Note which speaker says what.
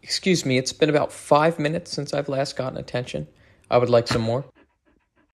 Speaker 1: Excuse me, it's been about 5 minutes since I've last gotten attention. I would like some more.